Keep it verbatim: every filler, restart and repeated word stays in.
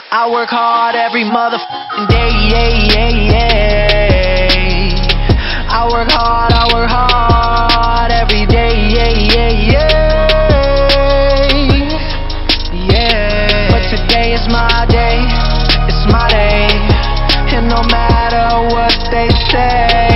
I work hard every motherfucking day, yeah, yeah, yeah. I work hard, I work hard every day, yeah, yeah, yeah. Yeah. But today is my day, it's my day, and no matter what they say,